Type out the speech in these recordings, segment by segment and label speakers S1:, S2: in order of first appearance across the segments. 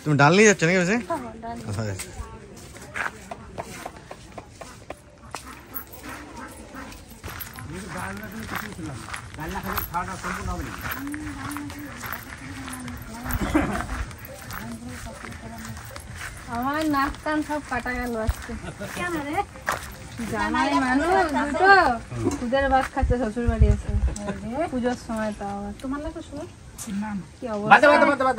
S1: তুমি ডাল নিয়ে যাচ্ছ নাকি বেশি?
S2: আমার নাক কান সব কাটা গেল আজকে। জামাই মানুষ দুটো খুদের ভাত খাচ্ছে শ্বশুর বাড়ি এসে পুজোর সময়। তো আবার তোমার লাগে শুনো কি অবস্থা।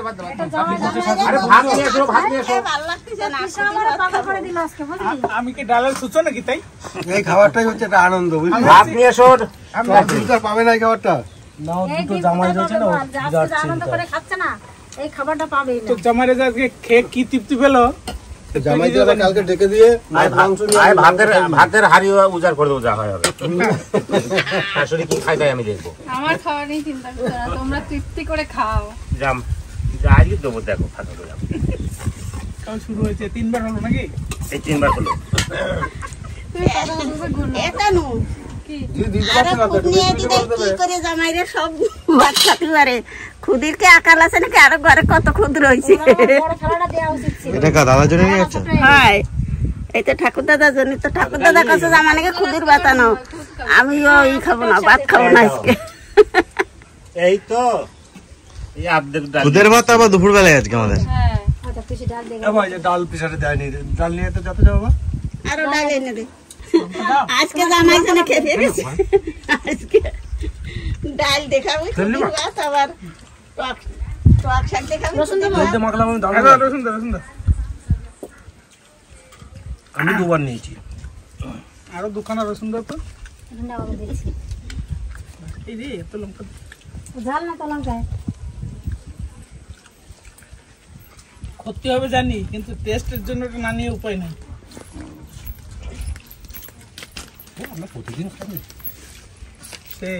S3: আমি কি ডালের সুচো নাকি? তাই
S4: এই খাবারটাই হচ্ছে একটা আনন্দ, বুঝলি?
S3: ভাত নিয়ে এসো।
S4: পাবে না এই খাবারটা।
S2: নাও দুটো জামাই রয়েছে না, আনন্দ করে খাচ্ছে না, এই খাবারটা পাবে না।
S3: তো জামাইরে আজকে খেয়ে কি তৃপ্তি পেলো?
S4: জামাই দিয়ে কালকে ডেকে দিয়ে
S5: ভাতের হাড়ি উজাড় করে দেবো, যা হয় হবে। শাশুড়ি কি খাই তাই আমি দেখবো।
S2: আমার খাওয়া নিয়ে চিন্তা করো না, তোমরা তৃপ্তি করে খাও।
S5: জাম যাই দেবো, দেখো ফাঁকা করে যাবো।
S3: শুরু হয়েছে 3 বার হলো নাকি?
S5: এই 3 বার হলো।
S6: খুদিরকে আকাল আছে নাকি? আরো ঘরে কত খুদ রয়েছে। এই তো ঠাকুর দাদার জন্য তো ঠাকুর দাদা কাছে জামানাকে খুদির বাতানো। আমিও ই খাবো না, ভাত খাবো না আজকে।
S5: এই তো
S1: খুদের ভাত আবার দুপুর বেলায় আজকে আমাদের।
S4: ডাল পিসারে দেয়নি, ডাল নিয়ে তো যাতে যাবো।
S6: আরো ডাল এনে দে। আজকে জামাই জন্য খেয়ে গেছে। আজকে ডাল দেখাবো, আবার টক শাক দেখাবো।
S4: আমি 2 বার নিয়েছি।
S3: আরো দুখানা রসুন দাও তো। এই রে এত লঙ্কা
S2: ঝাল না তো লঙ্কা
S3: ক্ষতি হবে জানি, কিন্তু টেস্টের জন্য না নিয়ে উপায় নাই।
S4: আমরা প্রতিদিন খাই
S3: সেই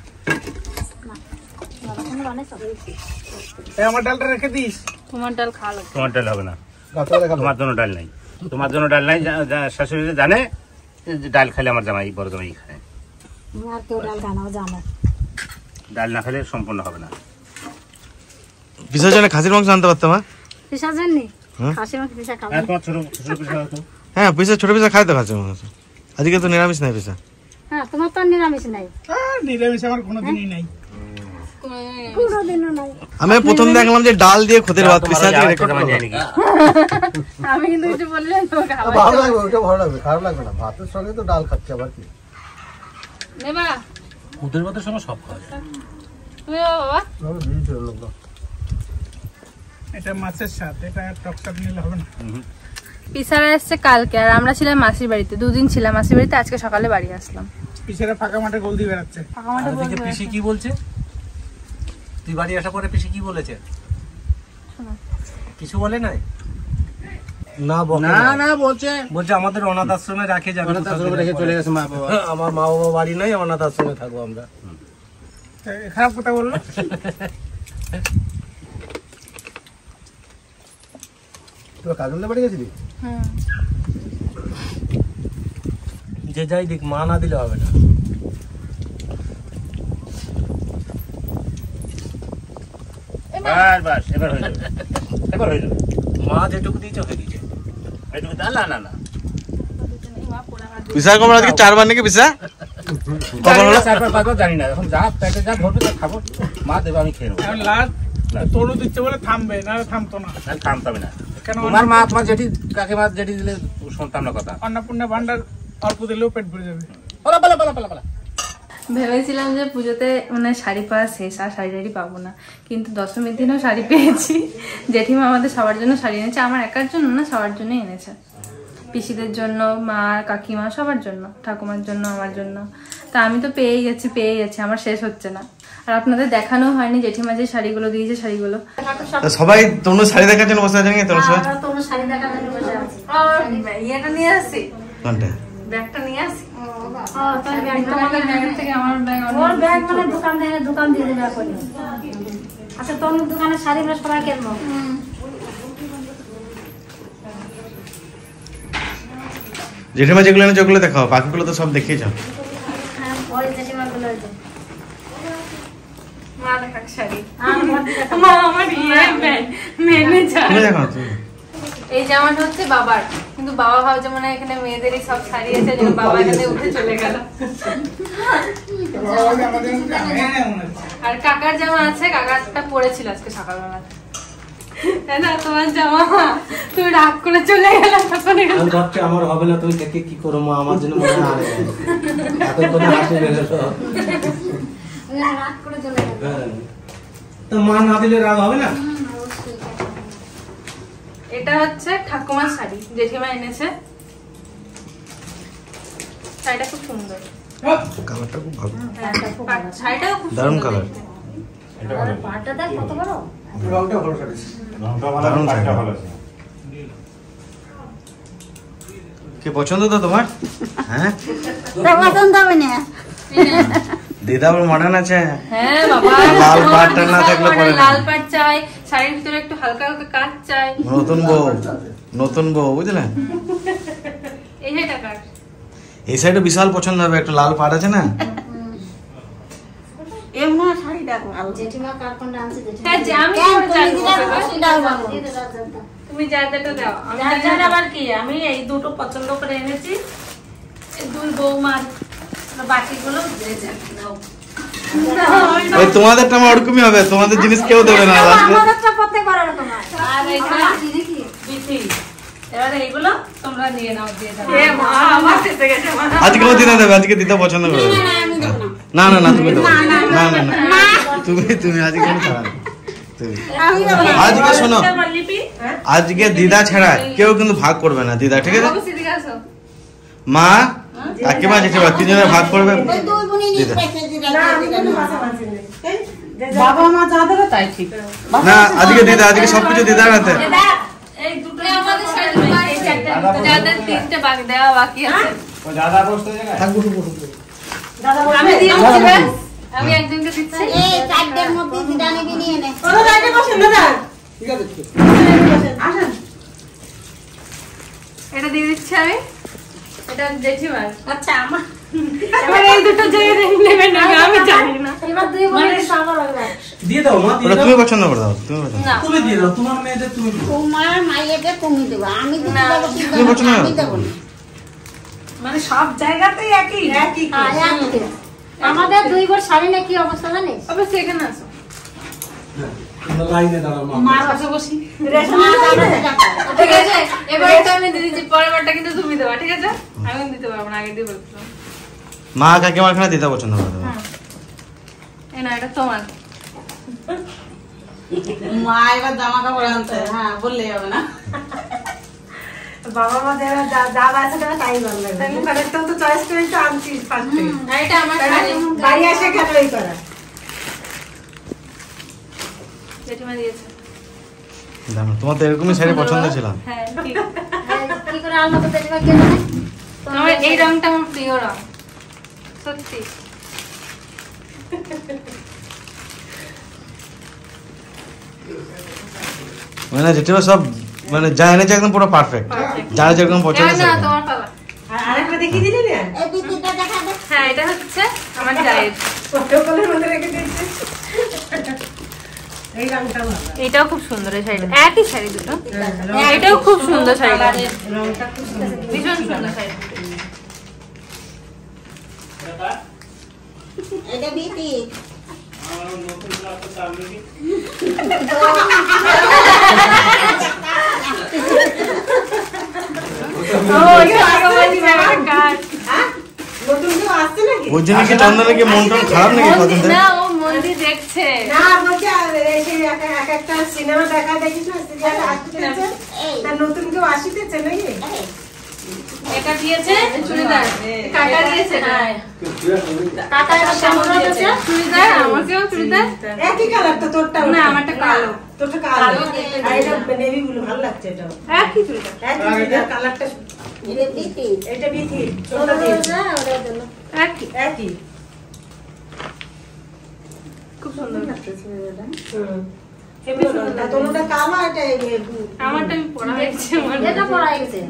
S3: আমার ডালটা রেখে দিস।
S2: তোমার ডাল খাওয়া লাগবে।
S5: তোমার ডাল হবে না, তোমার জন্য ডাল নাই। তোমার জন্য ডাল নাই, শাশুড়ি জানে ডাল খেলে আমার জামাই বড় জামাই খায়।
S2: আর কেউ ডাল খায় না, জানো।
S5: ডাল না খেলে সম্পূর্ণ হবে না।
S1: পিসার জন্য খাসির মাংস আনতে পারতাম।
S2: পিসা জাননি? খাসি মাংস পিসা খাবো।
S5: তোমার ছোট পিসা হতো।
S1: হ্যাঁ পিসা, ছোট পিসা খাই তো খাসির মাংস। আজকে তো নিরামিষ নাই পিসা।
S2: হ্যাঁ তোমার তো নিরামিষ নাই।
S3: নিরামিষ আমার কোনোদিনই নাই,
S2: কোনোদিনও নাই।
S1: আমি প্রথম দেখলাম যে ডাল দিয়ে খুদের ভাত পিসা দিয়ে রেকর্ড
S2: আমি কিন্তু কিছু বললাম তোমাকে
S4: ভালো লাগবে, ওটা ভালো লাগবে, খারাপ লাগবে না। ভাতের সঙ্গে তো ডাল খাচ্ছে আবার কি
S2: নেবা?
S4: খুদের ভাতের সঙ্গে সব খাওয়া যায়।
S2: তুমি বাবা
S3: এটা মাছের স্বাদ, এটা টক স্বাদ নিলে হবে না।
S2: পিসারা এসছে কালকে, আর আমরা ছিলাম মাসির বাড়িতে। 2 দিন ছিলাম মাসির বাড়িতে, আজকে সকালে বাড়ি আসলাম।
S3: পিসারা ফাঁকা মাঠে গোল দিয়ে বেড়াচ্ছে।
S2: ফাঁকা মাঠে গোল দিয়ে
S4: পিসি কি বলছে? তুই বাড়ি আসার পরে পিসি কি বলেছে? কিছু বলে নাই? না বলছে আমাদের অনাথ আশ্রমে রাখে যাবে,
S5: রেখে চলে গেছে মা বাবা।
S4: আমার মা বাবা বাড়ি নাই, অনাথ আশ্রমে থাকবো আমরা।
S3: খারাপ কথা বললো।
S4: তোর কাজলদের বাড়ি গেছিলি? যে যাই দেখ, মা না দিলে হবে না।
S5: বাস এবার হয়ে যাবে, এবার হয়ে যাবে।
S4: মা যেটুকু দিয়েছে হয়ে দিয়েছে।
S5: এইটুকু ডাল না না
S1: পিসা কমরা আজকে 4 বার নাকি পিসা?
S5: জানি না, এখন যা পেটে যা ধরবে তা খাবো। মা দেবে, আমি খেয়ে নেবো।
S3: তরু দিচ্ছে বলে থামবে, না থামতো না।
S5: থামতে হবে না। তোমার মা, তোমার জেঠি, কাকিমা জেঠি দিলে শুনতাম না কথা।
S3: অন্নপূর্ণা ভান্ডার অল্প দিলেও পেট ভরে যাবে।
S2: ভেবেছিলাম যে পুজোতে মানে শাড়ি পাওয়া শেষ, আর শাড়ি পাবো না, কিন্তু দশমীর দিনও শাড়ি পেয়েছি। জেঠিমা আমাদের সবার জন্য শাড়ি এনেছে, আমার একার জন্য না, সবার জন্যই এনেছে। পিসিদের জন্য, মা, কাকিমা, সবার জন্য, ঠাকুমার জন্য, আমার জন্য। তা আমি তো পেয়েই গেছি, আমার শেষ হচ্ছে না। আর আপনাদের দেখানো হয়নি জেঠিমা যে শাড়িগুলো দিয়েছে, শাড়িগুলো
S1: সবাই তোমরা শাড়ি দেখার জন্য বসে আছেন। তোমরা
S2: শাড়ি দেখার জন্য বসে আছি। আর ইয়েটা নিয়ে আসছি,
S1: কোনটা?
S2: ব্যাগটা নিয়ে আসছি। তোমাদের ব্যাগের থেকে আমার ব্যাগ, ওর ব্যাগ মানে দোকান দিয়ে দেবে এখন। আচ্ছা তোর দোকানের শাড়িগুলো সবাই কিনবো।
S1: জেঠিমা যেগুলো এনেছে ওগুলো দেখাও, বাকিগুলো তো সব দেখিয়ে যাও।
S2: মা দেখাক শাড়ি মা আমার মেনে যায়।
S1: তুমি দেখো তুমি।
S2: এই জামাটা হচ্ছে বাবার, কিন্তু বাবা ভাবছে মনে হয় এখানে মেয়েদেরই সব শাড়ি আছে, যে বাবা এখানে উঠে চলে গেল। আর কাকার জামা আছে, কাকারটা পরেছিল আজকে সকালবেলা। না তোমার জামা তুমি রাগ করে চলে গেল।
S7: আমি ভাবছি আমার হবে না, তুমি দেখে কি করো মা, আমার জন্য মনে হয় এত করে হাসি বেড়ে
S8: রাগ করে চলে গেল।
S7: তো মা না দিলে রাগ হবে না?
S2: এটা হচ্ছে ঠাকুমার শাড়ি, জেঠিমা এনেছে। শাড়িটা খুব সুন্দর,
S1: কালারটা খুব ভালো,
S2: শাড়িটাও খুব
S1: দারুণ
S2: সুন্দর
S1: কালার।
S2: দেখতে।
S8: পাটা দেখ কত বড়।
S4: রংটা ভালো শাড়ি,
S1: দারুণ শাড়ি। কি পছন্দ তো তোমার? হ্যাঁ
S6: পছন্দ হবে না।
S1: দিদা আবার মডার্ন আছে।
S2: হ্যাঁ বাবা,
S1: লাল পাড়টা না থাকলে পরে না।
S2: লাল পাড় চাই, শাড়ির ভিতরে একটু হালকা হালকা কাজ চাই।
S1: নতুন বউ বুঝলে?
S2: এই যে টাকার
S1: এই সাইডে বিশাল পছন্দ হবে, একটা লাল পাড় আছে না?
S6: এমন শাড়িটা ভালো।
S8: জেঠিমা কার কোনটা আনছে জেঠিমা?
S2: হ্যাঁ, যে আমি
S6: কেন
S2: পরে
S6: তুমি
S2: যাবো।
S6: দিলে সেটাও ভালো।
S2: তুমি যা যেটা দাও, আমি
S3: যার
S2: যা
S3: যার
S2: যেটা-
S3: আবার কি, আমি এই দুটো পছন্দ করে এনেছি, এই দুই বৌমার, বাকিগুলো যে যার নাও।
S1: ওই তোমাদেরটা আমার ওরকমই হবে, তোমাদের জিনিস কেউ দেবে না লাস্টে।
S8: আমারটা পড়তে পারো না তোমার।
S3: আর এইটা
S8: দেখি
S3: বিথি, এবারে এইগুলো তোমরা নিয়ে নাও, দিয়ে দাও।
S2: এ মা, আমার শেষে গেছে মা।
S1: আজকেও দিদা দেবে, আজকে দিদা পছন্দ করবে। না না না তুমি দেবো না না না তুমি আজকে কোনো ছাড়া নেই। তুমি আজকে শোনো,
S3: আমার লিপি,
S1: আজকে দিদা ছাড়া কেউ কিন্তু ভাগ করবে না দিদা, ঠিক আছে?
S2: বাবু সিদিকে আসো।
S1: মা কাকিমা জেঠিমা তিনজনে ভাগ করবে
S6: ওই দুই বোনই নিয়ে
S1: দিদা।
S6: পেছে দিদা।
S3: বাবা মা যা দেবে তাই ঠিক।
S1: না আজকে দিদা, আজকে সবকিছু দিদার হাতে।
S3: এই দুটো
S2: এই আমাদের শাড়ি এই চারটে, যাদের তিনটে বাকি দেওয়া বাকি আছে। আমি দিয়ে দিচ্ছি ব্যাস। আমি একজনকে দিচ্ছি।
S6: এই চারটের মধ্যে দিদা নেবি নিয়ে নে।
S2: এটা দিয়ে দিচ্ছি আমি। এটা জেঠিমার।
S3: আচ্ছা আমার
S2: এবার এই দুটো যে নেবেন না আমি জানি না।
S8: এবার দুই বোনের সবার হবে।
S7: দিয়ে দাও মা, দিয়ে
S1: ওটা
S7: দাও।
S1: তুমি পছন্দ করে দাও, তুমি পছন্দ।
S2: না
S7: তুমি দিয়ে দাও, তোমার মেয়েদের তুমি দিও।
S6: তোমার মাইয়াকে তুমি দেবো, আমি দিতে যাবো কি
S1: তুমি পছন্দ করো?
S6: আমি দেবো না।
S3: মানে সব জায়গাতেই একই একই।
S8: হ্যাঁ, একই। আমাদের দুই বোন শাড়ি না কি অবস্থা জানিস?
S2: অবশ্যই এখানে আসো।
S7: তোমরা লাইনে দাঁড়াও মা।
S3: মার কাছে বসি।
S2: ঠিক আছে, এবার এটা আমি দিয়ে দিচ্ছি, পরের বারটা কিন্তু তুমি দেবা, ঠিক আছে? আমি দিতে পারবো না, আগে দিয়ে বলছিলাম।
S1: মা কাকিমার খানা দিদা পছন্দ করে দেবে।
S2: এই না, এটা তোমার।
S3: মা এবার জামা কাপড় আনতে, হ্যাঁ বললেই হবে না। বাবা মা যারা যা আছে তারা তাই ভালো লাগবে। আমি কানেরটাও তো চয়েস করে তো আনছি ফার্স্টে।
S2: আর এটা আমার শাড়ি।
S3: বাড়ি আসে কেন এই করা?
S2: জেঠিমা দিয়েছে।
S1: জানো, তোমার তো এরকমই শাড়ি পছন্দ ছিল।
S2: হ্যাঁ, ঠিক।
S8: কি করে আনলো তো জেঠিমা কে জানে?
S2: আমার এই রংটা আমার প্রিয় রং, সত্যি।
S1: মানে জেঠিমা সব মানে যা এনেছে একদম পুরো পারফেক্ট, যার যেরকম পছন্দ
S2: এবার না,
S1: সেরকম।
S2: তোমার পালা।
S3: আর আরেকটা দেখিয়ে দিলি না?
S6: এই বিটিটা দেখা দে।
S2: হ্যাঁ, এটা হচ্ছে আমার জায়ের।
S3: প্রটোকলের মধ্যে রেখে দিয়েছে। এই রংটা ভালো।
S2: এটাও খুব সুন্দর, এই শাড়িটা একই শাড়ি দুটো। এটাও খুব সুন্দর শাড়িটা,
S3: রংটা খুব সুন্দর।
S2: ভীষণ সুন্দর শাড়ি।
S6: এটা বিটি।
S3: নতুন কেউ আসছে নাকি?
S1: ওই জন্য কি চন্দনের কি মন টন খারাপ নাকি কদিন ধরে?
S2: না, ও মন্দির দেখছে।
S3: না বলছি আর এই সেই এক একটা সিনেমা দেখা দেখিস না, সিরিয়াল আসতেছে, তার নতুন কেউ আসিতেছে নাকি?
S2: এটা দিয়েছে চুড়িদার, কাকা দিয়েছে না।
S8: কাকা এবার কেমন হয়েছে?
S2: চুড়িদার, আমাকেও চুড়িদার।
S3: একই কালার তো তোরটা।
S2: না, আমারটা কালো।
S3: তোরটা কালো। আর এটা নেভি ব্লু, ভালো লাগছে এটা।
S2: একই চুড়িদার।
S3: একই চুড়িদার, কালারটা
S6: এটা বিটি।
S3: এটা বিথি,
S8: ওরা
S3: তোরটা দিয়েছে।
S8: বলছে, ওরা দিল।
S2: একই,
S3: একই।
S2: খুব সুন্দর।
S3: হেবি সুন্দর। আর তোরটা কালো, এটা
S2: আমারটা আমি পরা হয়েছে,
S8: এটা পরা গেছে।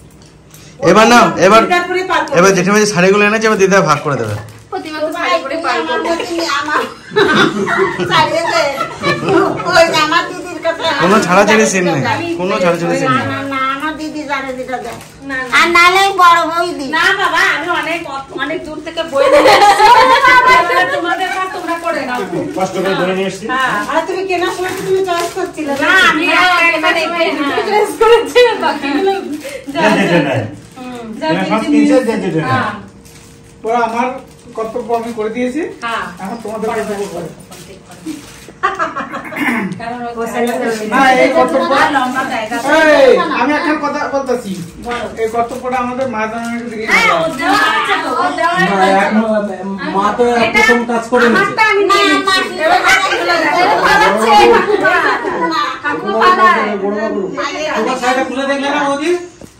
S1: এবার নাও, এবার
S3: চুড়িদার পরে পার করবো।
S1: এবার জেঠিমা যে শাড়িগুলো এনেছে এবার দিদা ভাগ করে দেবে।
S2: প্রতিমা তো শাড়ি পরে পার
S6: আমার মধ্যে আমার ছাড়িয়েছে ওই আমার দিদির কথা
S1: কোনো ছাড়াছাড়ি সিন নেই, কোনো ছাড়াছাড়ি সিন নেই।
S6: না আমার দিদি জানে যেটা দেয় আর নালে বড় বই দি
S3: না বাবা আমি অনেক অনেক দূর থেকে বই নিয়ে তোমাদের কাজ তোমরা করে নাও
S5: কষ্ট করে ধরে নিয়ে এসেছি।
S3: আর তুমি কেনার সময় তুমি চয়েস করছিলে না আমি এখানে চয়েস করেছি বাকিগুলো
S9: ওরা আমার কর্তব্য আমি করে দিয়েছি, এখন তোমাদের কর্তব্য করে। আমি একটা কথা বলতেছি, এই কর্তব্যটা আমাদের মা জানানোর দিকে
S7: মা তো প্রথম কাজ করে খুলে দেখলে না বৌদি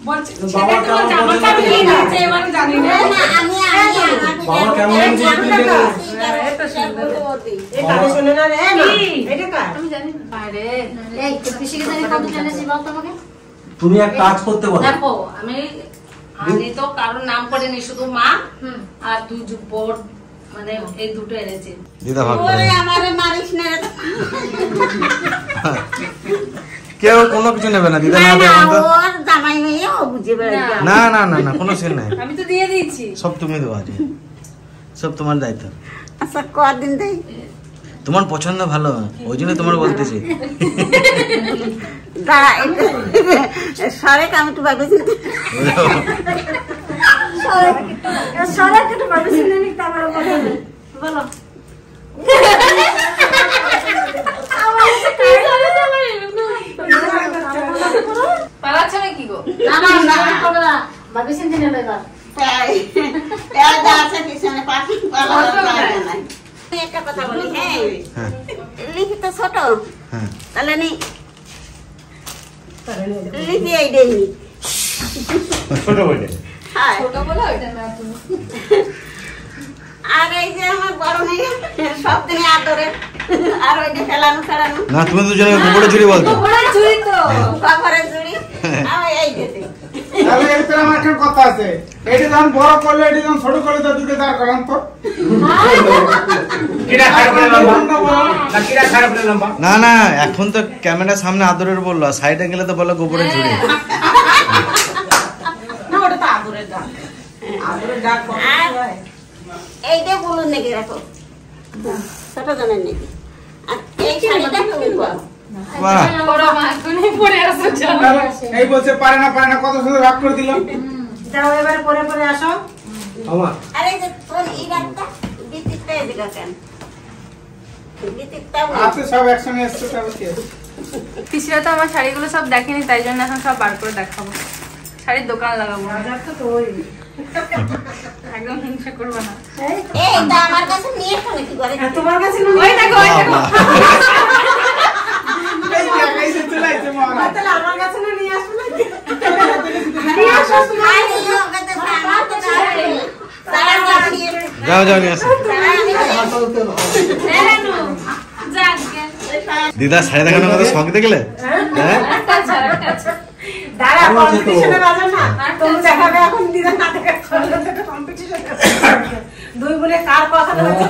S7: তুমি এক কাজ করতে পারো।
S3: দেখো আমি তো কারোর নাম করিনি, শুধু মা আর দুই বোর্ড মানে এই দুটো এনেছি।
S1: দিদা ভাগ
S6: ওরে আমারে মারিস না
S1: কেউ কোনো কিছু নেবে না দিদা, না
S6: ওর জামাই মেয়ে ও বুঝে বেড়াচ্ছে।
S1: না না না না কোনো সিন নাই,
S3: আমি তো দিয়ে দিয়েছি
S1: সব তুমি দেবো আজ, সব তোমার দায়িত্ব।
S6: আচ্ছা কদিন দেই
S1: তোমার পছন্দ ভালো, ওই জন্য তোমার বলতেছি।
S6: দাঁড়া সরে আমি একটু ভাবছি সরে একটু ভাবছি বলো
S2: পালাচ্ছে না কি গো?
S6: একটা কথা বলি, হ্যাঁ লিপি তো ছোট, তাহলে নি লিপি এই দেয়নি
S5: ছোট বইটা
S6: আর এই যে আমার বড় মেয়ে সব দিনে আদরে আর ওইটা ফেলানো ফেলানো
S1: না, তুমি দুজনে গোবরে চুরি বলতো,
S6: চুরি তো কবরে চুরি আমি এই দিতে।
S9: তাহলে এর তো আমার একটা কথা আছে, এটা যখন বড় করলে এটা যখন ছোট করলে তো দুটো দাঁড় করান তো
S1: না না এখন তো ক্যামেরার সামনে আদরের বললো, সাইডে গেলে তো বলো গোবরে চুরি।
S3: না ওটা তো আদরের ডাক, আদরের ডাক
S6: এইটা বলুন নাকি রাখো ছোট জনের নাকি, আর এই শাড়িটা কিনবো
S9: এই বলছে পারে না কত সুন্দর ভাগ করে দিলাম।
S3: যাও এবার পরে পরে আসো।
S6: আরে যে তোর এই রাতটা বিতিকটা এদিকে কেন বিতিকটা
S9: আপনি সব একসঙ্গে এসছে তাহলে কি আছে?
S2: পিসিরা তো আমার শাড়িগুলো সব দেখেনি, তাই জন্য এখন সব বার করে দেখাবো, শাড়ির দোকান লাগাবো। একদম হিংসা করবো না।
S6: এইটা আমার কাছে নিয়ে এসো নাকি ঘরে,
S3: তোমার কাছে
S2: ওই দেখো ওই দেখো
S9: এই যে চলে আইছে মহারাজ।
S3: তাহলে আমার কাছে না নিয়ে আসো নাকি?
S1: যাও যাও নিয়ে আসো। দিদা শাড়ি দেখানোর কথা শখ দেখলে, হ্যাঁ
S3: দাঁড়া কম্পিটিশনে বাজো না, তুমি দেখাবে এখন দিদা না দেখা কম্পিটিশন দুই বলে কার কথা বলছে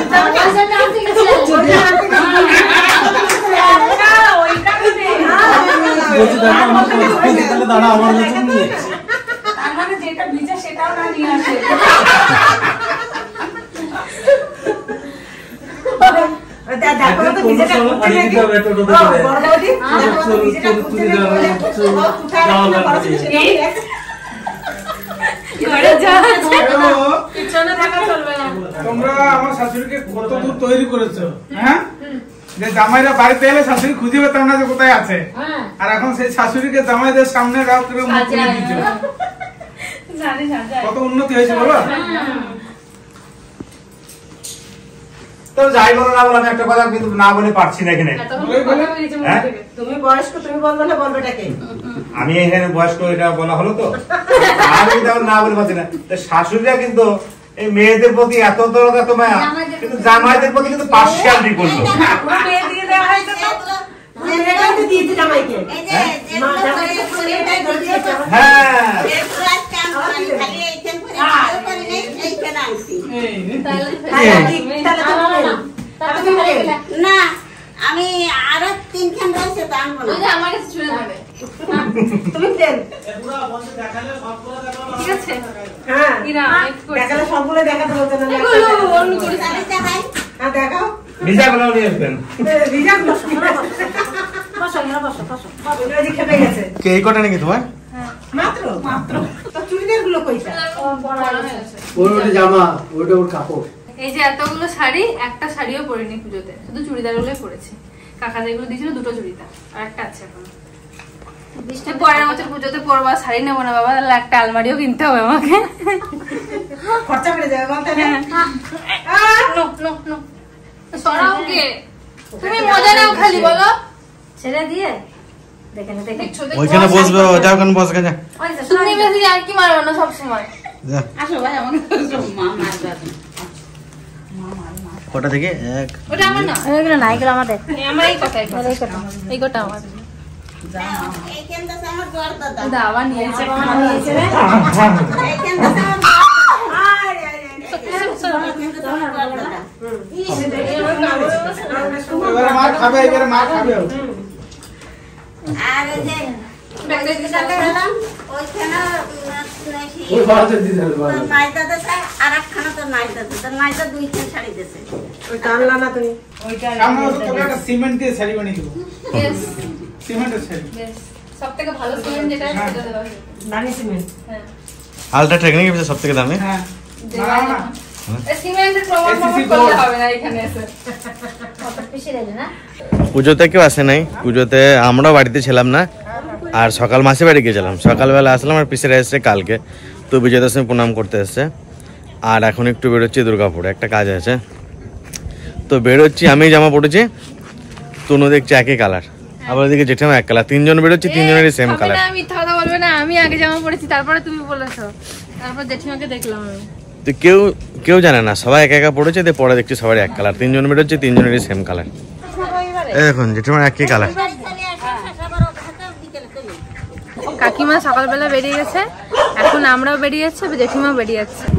S7: দাঁড়া আমার কাছে নিয়ে
S3: তার মানে যেটা ভিজে সেটাও না নিয়ে আসে। দেখো তো ভিজেটা করতে নাকি বড় বৌদি দেখো তো ভিজেটা করতে নাকি ঘরে যা পিছনে থাকা চলবে না।
S9: তোমরা আমার শাশুড়িকে কত দূর তৈরি করেছো, হ্যাঁ যে জামাইরা বাড়িতে এলে শাশুড়ি খুঁজে পেতাম না যে কোথায় আছে, আর এখন সেই শাশুড়িকে জামাইদের সামনে রাও করে মুখ খুলে দিচ্ছ। কত উন্নতি হয়েছে বলো।
S5: তো যাই বলো না বলো, আমি একটা কথা কিন্তু না বলে পারছি না এখানে।
S3: তুমি বয়স্ক, তুমি বলবে না বলবেটাকে
S5: আমি এখানে বয়স্ক এটা বলা হলো তো, আমি তখন না বলে পারছি না। শাশুড়িরা কিন্তু এই মেয়েদের প্রতি এত দরদ এত মায়া, কিন্তু জামাইদের প্রতি কিন্তু পার্সিয়ালিটি করলো।
S3: মেয়ে দিয়ে দেওয়া হয়েছে তো দিয়েছে জামাইকে,
S6: হ্যাঁ
S3: তুমি দেন
S2: ঠিক আছে
S3: হ্যাঁ
S2: ইরা একটু
S3: দেখালে সবগুলো দেখাতে বলতে না
S2: এগুলো অন্য করে
S6: দেখাই
S3: হ্যাঁ দেখাও
S5: ভিজা গুলো নিয়ে আসবেন
S3: রিজার্ভ
S8: বসো এখানে বসো
S3: বাবুজি খেপে গেছে
S1: কে এই কটা নাকি তোমার?
S3: মাত্র তো চুড়িদার গুলো কইটা
S7: ওটা জামা, ওটা ওর কাপড়।
S2: এই যে এতগুলো শাড়ি, একটা শাড়িও পরিনি পুজোতে, শুধু চুড়িদার গুলোই পরেছি। কাকা যেগুলো দিয়েছিল দুটো চুড়িদার আর একটা আছে এখন। পরের বছর পুজোতে পরবা, শাড়ি নেবো না বাবা, তাহলে একটা আলমারিও কিনতে হবে আমাকে।
S3: খরচা বেড়ে যাবে বলতে না
S2: নো নো নো সরাও কে, তুমি মজা নাও খালি বলো।
S8: ছেড়ে দিয়ে দেখেন
S1: ওইখানে বসবে, যাও ওখানে বস গা, যা
S2: তুমি বেশি আর কি মারো না সব সময়।
S1: যা।
S6: আসো ভাই আমাকে মা মারবে
S1: কটা থেকে? এক
S2: ওটা আমার না,
S8: এগুলো না, এগুলো আমাদের।
S2: আমার এই কটা, এই কটা আমার।
S6: এইখানটা আমার বড় দাদা
S2: দাওয়া নিয়েছে
S6: এইখানটা আমার
S9: এবারে মার খাবে, এবারে মার খাবে।
S6: আর এই যে গেলাম ওইখানে
S7: ওই বাড়িতে দিতে হবে, বাড়িতে।
S6: নাইটা দেশে আর একখানা তো নাইটা দেশে নাইটা 2-3 শাড়ি দেশে
S3: ওইটা আনলা না তুমি
S9: সামনে বছর তোকে একটা সিমেন্ট দিয়ে শাড়ি বানিয়ে দেবো,
S2: Yes,
S9: সিমেন্টের শাড়ি।
S2: yes. সবথেকে ভালো সিমেন্ট যেটা সেটা দেওয়া হবে।
S3: দানি সিমেন্ট
S2: হ্যাঁ
S1: আলট্রা টেকনিক সব থেকে দামি।
S9: হ্যাঁ
S2: দেওয়া
S9: না,
S2: এই সিমেন্টের প্রমাণ
S9: SCC
S2: করতে হবে না এখানে এসে।
S8: কত পিছিয়ে রইলে না?
S1: পুজোতে কেউ আসে নাই, পুজোতে আমরাও বাড়িতে ছিলাম না, আর সকাল মাসে বাড়ি গিয়েছিলাম, সকালবেলা আসলাম আর পিসেরা এসছে কালকে, তো বিজয় দশমী প্রণাম করতে এসছে। আর এখন একটু বেরোচ্ছি দুর্গাপুরে, একটা কাজ আছে, তো বেরোচ্ছি। আমি জামা পড়েছি, তনু দেখছি একই কালার, আবার ওদিকে জেঠিমা এক কালার, তিনজন বেরোচ্ছি, তিনজনেরই সেম কালার।
S2: আমি মিথ্যা কথা বলবে না, আমি আগে জামা পরেছি, তারপরে তুমি বলেছো, তারপর জেঠিমাকে দেখলাম আমি।
S1: তো কেউ জানে না, সবাই একা একা পড়েছে, দিয়ে পরে দেখছি সবাই এক কালার, তিনজন বেরোচ্ছে, তিনজনেরই সেম কালার। এখন জেঠিমার একই কালার।
S2: কাকিমা সকালবেলা বেরিয়ে গেছে, এখন আমরাও বেরিয়ে যাচ্ছি, জেঠিমাও বেরিয়ে যাচ্ছে।